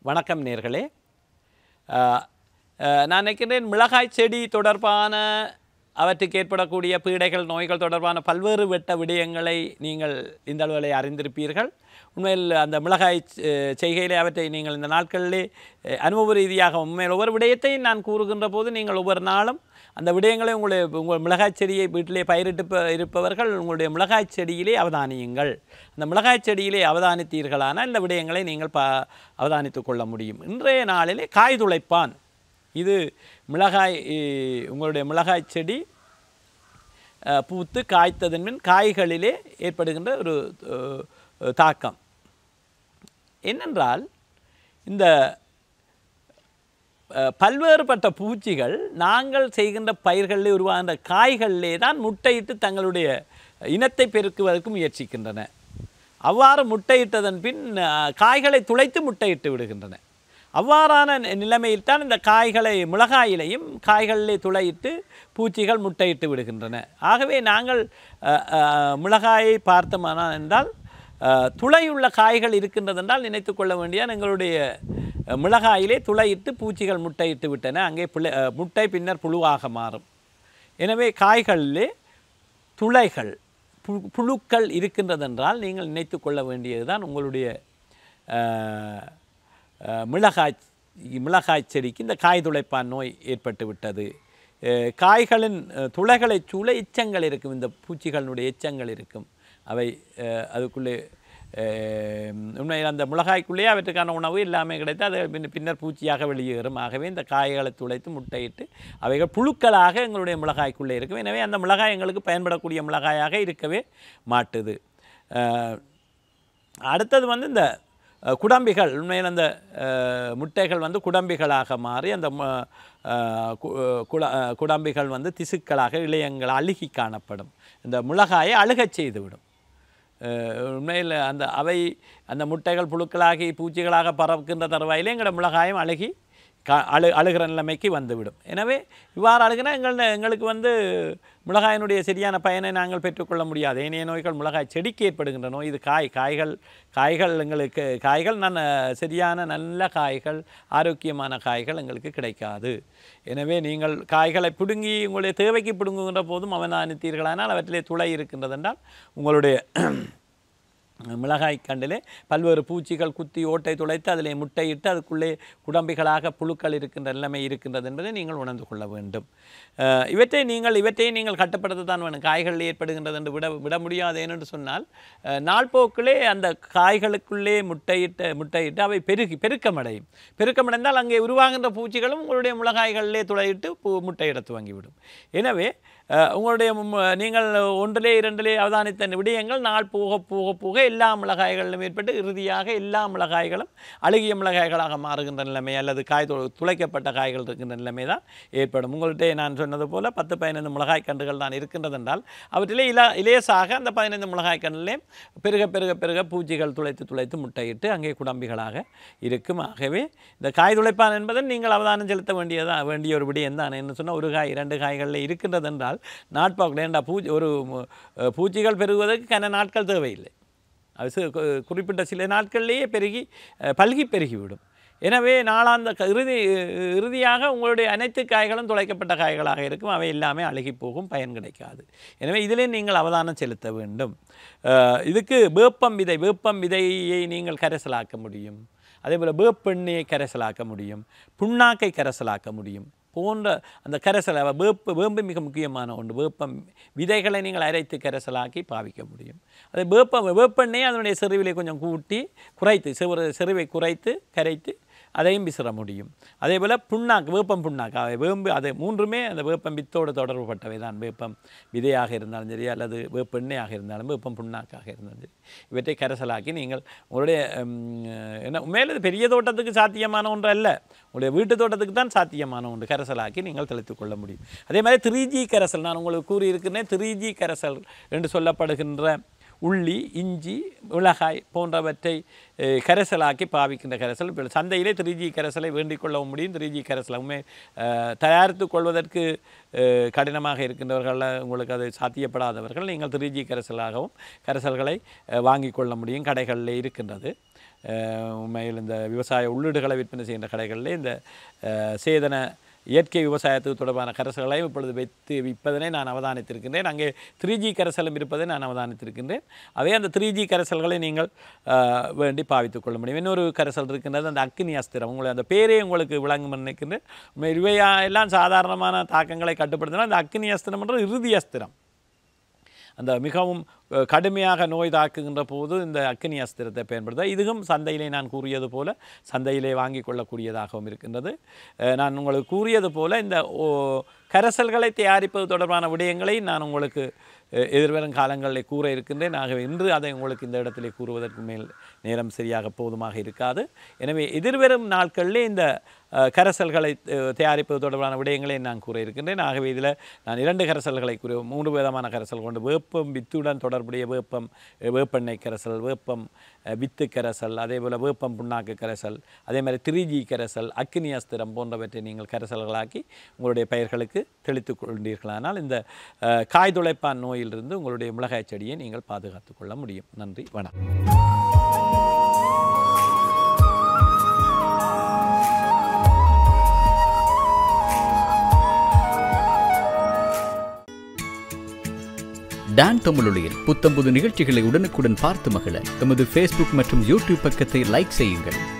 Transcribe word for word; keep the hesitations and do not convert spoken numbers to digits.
வணக்கம் நேர்களே. நான் நினைக்கிறேன் மிளகாய் செடி தொடர்பான அவற்றுக்கு ஏற்படக்கூடிய பீடைகள் நோய்கள் தொடர்பான பல்வேறு வெட்ட விடயங்களை நீங்கள் இந்த அளவில் அறிந்திருப்பீர்கள். உண்மையில் அந்த மிளகாய் செய்கையிலே அவற்றை நீங்கள் இந்த நாட்களிலே அனுபவ ரீதியாக உண்மையில் ஒவ்வொரு விடயத்தையும் நான் கூறுகின்ற போது நீங்கள் ஒவ்வொரு நாளும் அந்த விடயங்களை உங்களுடைய உங்கள் மிளகாய் செடியை வீட்டிலே பயிரிட்டு இருப்பவர்கள் உங்களுடைய மிளகாய் செடியிலே அவதானியுங்கள். அந்த மிளகாய் செடியிலே அவதானித்தீர்களான இந்த விடயங்களை நீங்கள் ப அவதானித்து கொள்ள முடியும். இன்றைய நாளிலே காய் துளைப்பான். இது மிளகாய் உங்களுடைய மிளகாய் செடி பூத்து காய்த்ததன் பின் காய்களிலே ஏற்படுகின்ற ஒரு தாக்கம் என்னென்றால், இந்த பல்வேறுபட்ட பூச்சிகள் நாங்கள் செய்கின்ற பயிர்களிலே உருவாகின்ற காய்களிலே தான் முட்டையிட்டு தங்களுடைய இனத்தை பெருக்குவதற்கு முயற்சிக்கின்றன. அவ்வாறு முட்டையிட்டதன் பின் காய்களை துளைத்து முட்டையிட்டு விடுகின்றன. அவ்வாறான நிலைமையில்தான் இந்த காய்களை மிளகாயிலையும் காய்களிலே துளையிட்டு பூச்சிகள் முட்டையிட்டு விடுகின்றன. ஆகவே நாங்கள் மிளகாயை பார்த்தோமானால் என்றால் துளையுள்ள காய்கள் இருக்கின்றதென்றால் நினைத்து கொள்ள வேண்டிய எங்களுடைய மிளகாயிலே துளையிட்டு பூச்சிகள் முட்டையிட்டு விட்டன. அங்கே புளை முட்டை பின்னர் புழுவாக மாறும். எனவே காய்களிலே துளைகள் பு புழுக்கள் இருக்கின்றதென்றால் நீங்கள் நினைத்து கொள்ள வேண்டியது தான் உங்களுடைய மிளகாய் மிளகாய் செடிக்கு இந்த காய் துளைப்பான் நோய் ஏற்பட்டு விட்டது. காய்களின் துளைகளை சூழ எச்சங்கள் இருக்கும், இந்த பூச்சிகளுடைய எச்சங்கள் இருக்கும். அவை அதுக்குள்ளே உண்மையில் அந்த மிளகாய்க்குள்ளேயே அவற்றுக்கான உணவு எல்லாமே கிடைத்து அது பின் பின்னர் பூச்சியாக வெளியேறும். ஆகவே இந்த காய்களை துளைத்து முட்டையிட்டு அவைகள் புழுக்களாக எங்களுடைய மிளகாய்க்குள்ளே இருக்கும். எனவே அந்த மிளகாய் எங்களுக்கு பயன்படக்கூடிய மிளகாயாக இருக்கவே மாட்டுது. அடுத்தது வந்து இந்த குடம்பிகள், உண்மையில் அந்த முட்டைகள் வந்து குடம்பிகளாக மாறி அந்த குட குடம்பிகள் வந்து திசுக்களாக இளையங்கள் அழுகி காணப்படும். இந்த மிளகாயை அழுகச் செய்துவிடும். உண்மையில் அந்த அவை அந்த முட்டைகள் புழுக்களாகி பூச்சிகளாக பறக்கின்ற தருவாயிலே எங்களோட மிளகாயம் அழுகி கா அழு அழுகிற நிலைமைக்கு வந்துவிடும். எனவே இவ்வாறு அழுகினா எங்கள் எங்களுக்கு வந்து மிளகாயினுடைய சரியான பயனை நாங்கள் பெற்றுக்கொள்ள முடியாது. ஏனைய நோய்கள் மிளகாய் செடிக்கு ஏற்படுகின்ற நோய். இது காய் காய்கள் காய்கள் எங்களுக்கு காய்கள் நான் சரியான நல்ல காய்கள் ஆரோக்கியமான காய்கள் எங்களுக்கு கிடைக்காது. எனவே நீங்கள் காய்களை பிடுங்கி உங்களுடைய தேவைக்கு பிடுங்குகின்ற போதும் அவதானித்தீர்களானால் அவற்றிலே துளை இருக்கின்றதென்றால் உங்களுடைய மிளகாய் கண்டிலே பல்வேறு பூச்சிகள் குத்தி ஓட்டை துளைத்து அதிலே முட்டையிட்டு அதுக்குள்ளே குடம்பிகளாக புழுக்கள் இருக்கின்ற நிலைமை இருக்கின்றது என்பதை நீங்கள் உணர்ந்து கொள்ள வேண்டும். இவற்றை நீங்கள் இவற்றை நீங்கள் கட்டுப்படுத்தத்தான் வேணும். காய்களில் ஏற்படுகின்றது என்று விட விட முடியாது. ஏனென்று சொன்னால் நாள்போக்கிலே அந்த காய்களுக்குள்ளே முட்டையிட்ட முட்டையிட்டு அவை பெருகி பெருக்கமடையும். பெருக்கமடைந்தால் அங்கே உருவாகின்ற பூச்சிகளும் உங்களுடைய மிளகாய்களிலே துளையிட்டு பூ முட்டையிட துவங்கிவிடும். எனவே உங்களுடைய நீங்கள் ஒன்றிலே இரண்டிலே அவதானித்த விடயங்கள் நாள் போக போக போக எல்லா மிளகாய்களிலும் ஏற்பட்டு இறுதியாக எல்லா மிளகாய்களும் அழுகிய மிளகாய்களாக மாறுகின்ற நிலைமை அல்லது காய் துளைக்கப்பட்ட காய்கள் இருக்கின்ற நிலைமை தான் ஏற்படும். உங்கள்கிட்ட நான் சொன்னது போல் பத்து பதினைந்து மிளகாய் கன்றுகள் தான் இருக்கின்றது என்றால் அவற்றிலே இல இலேசாக அந்த பதினைந்து மிளகாய் கன்றிலே பெருக பெருக பெருக பூச்சிகள் துளைத்து துளைத்து முட்டையிட்டு அங்கே குடம்பிகளாக இருக்கும். ஆகவே இந்த காய் துளைப்பான் என்பதை நீங்கள் அவதானம் செலுத்த வேண்டியதான் வேண்டிய ஒரு விடயம் தான். என்ன சொன்னால் ஒரு காய் இரண்டு காய்களில் இருக்கின்றது என்றால் நாட்பாக்கில் ஏண்டா பூச்சி ஒரு பூச்சிகள் பெருகுவதற்கு கன நாட்கள் தேவையில்லை. அது குறிப்பிட்ட சில நாட்கள்லேயே பெருகி பல்கி பெருகிவிடும். எனவே நாளாந்த இறுதி இறுதியாக உங்களுடைய அனைத்து காய்களும் துளைக்கப்பட்ட காய்களாக இருக்கும். அவை எல்லாமே அழுகி போகும், பயன் கிடைக்காது. எனவே இதிலே நீங்கள் அவதானம் செலுத்த வேண்டும். இதுக்கு வேப்பம் விதை வேப்பம் விதையை நீங்கள் கரைசலாக்க முடியும். அதே போல் வேப்பெண்ணெயை கரைசலாக்க முடியும், புண்ணாக்கை கரைசலாக்க முடியும் போன்ற அந்த கரைசலை வேப்ப வேம்பு மிக முக்கியமான ஒன்று. வேப்பம் விதைகளை நீங்கள் அரைத்து கரைசலாக்கி பாவிக்க முடியும். அதை வேப்ப வேப்பெண்ணெய் அதனுடைய செறிவிலை கொஞ்சம் கூட்டி குறைத்து செவரு செறிவை குறைத்து கரைத்து அதையும் விசிற முடியும். அதே போல் புண்ணாக்கு வேப்பம் புண்ணாக்கு வேம்பு அதை மூன்றுமே அந்த வேப்பம் வித்தோடு தொடர்பு பட்டவை தான். வேப்பம் விதையாக இருந்தாலும் சரி அல்லது வேப்பெண்ணெயாக இருந்தாலும் வேப்பம் புண்ணாக்காக இருந்தாலும் சரி இவற்றை கரைசலாக்கி நீங்கள் உங்களுடைய என்ன மேலே பெரிய தோட்டத்துக்கு சாத்தியமான ஒன்று அல்ல, உங்களுடைய வீட்டு தோட்டத்துக்கு தான் சாத்தியமான ஒன்று கரைசலாக்கி நீங்கள் தெளித்துக் கொள்ள முடியும். அதே மாதிரி த்ரீ ஜி கரைசல் நான் உங்களுக்கு கூறியிருக்கிறேன். த்ரீ ஜி கரைசல் என்று சொல்லப்படுகின்ற உள்ளி இஞ்சி மிளகாய் போன்றவற்றை கரைசலாக்கி பாவிக்கின்ற கரைசல் இப்போ சந்தையிலே த்ரீ ஜி கரைசலை வேண்டிக் கொள்ளவும் முடியும். த்ரீ ஜி கரைசல் உண்மை தயாரித்து கொள்வதற்கு கடினமாக இருக்கின்றவர்கள், உங்களுக்கு அது சாத்தியப்படாதவர்கள் நீங்கள் த்ரீ ஜி கரைசலாகவும் கரைசல்களை வாங்கி கொள்ள முடியும். கடைகளில் இருக்கின்றது. உண்மையில் இந்த விவசாய உள்ளீடுகளை விற்பனை செய்கின்ற கடைகளில் இந்த சேதன இயற்கை விவசாயத்துக்கு தொடர்பான கரைசல்களை இப்பொழுது வைத்து விற்பதனை நான் அவதானித்திருக்கின்றேன். அங்கே த்ரீ ஜி கரைசலும் இருப்பதை நான் அவதானித்திருக்கின்றேன். அவை அந்த த்ரீ ஜி கரைசல்களை நீங்கள் வேண்டி பாவித்துக் கொள்ள முடியும். இன்னொரு கரைசல் இருக்கின்றது அந்த அக்னி அஸ்திரம். உங்களை அந்த பேரே உங்களுக்கு விளங்கும் நினைக்கின்றேன். இவையா எல்லாம் சாதாரணமான தாக்கங்களை கட்டுப்படுத்தினால் அந்த அக்னி அஸ்திரம் என்ற இறுதி அஸ்திரம் அந்த மிகவும் கடுமையாக நோய் தாக்குகின்ற போது இந்த அக்னி அஸ்திரத்தை பயன்படுத்த இதுவும் சந்தையிலே நான் கூறியது போல சந்தையிலே வாங்கி கொள்ளக்கூடியதாகவும் இருக்கின்றது. நான் உங்களுக்கு கூறியது போல இந்த கரைசல்களை தயாரிப்பது தொடர்பான விடயங்களை நான் உங்களுக்கு எதிர்வரும் காலங்களில் கூற இருக்கின்றேன். ஆகவே இன்று அதை உங்களுக்கு இந்த இடத்திலே கூறுவதற்கு மேல் நேரம் சரியாக போதுமாக இருக்காது. எனவே எதிர்வரும் நாட்களிலே இந்த கரைசல்களை தயாரிப்பது தொடர்பான விடயங்களை நான் கூற இருக்கின்றேன். ஆகவே இதில் நான் இரண்டு கரைசல்களை கூற மூன்று விதமான கரைசல் கொண்டு வேப்பம் வித்துடன் தொடர்புடைய வேப்பம் வேப்பெண்ணெய் கரைசல், வேப்பம் வித்து கரைசல், அதே போல் வேப்பம் புண்ணாக்கு கரைசல், அதே மாதிரி த்ரீ ஜி கரைசல், அக்னி அஸ்திரம் போன்றவற்றை நீங்கள் கரைசல்களாக்கி உங்களுடைய பயிர்களுக்கு தெளித்து கொண்டீர்களானால் இந்த காய் துளைப்பான் நோயிலிருந்து உங்களுடைய மிளகாய் செடியை நீங்கள் பாதுகாத்துக் கொள்ள முடியும். நன்றி, வணக்கம். டான் தமிழொலியில் புத்தம்புது நிகழ்ச்சிகளை உடனுக்குடன் பார்த்து மகிழ எமது ஃபேஸ்புக் மற்றும் யூடியூப் பக்கத்தை லைக் செய்யுங்கள்.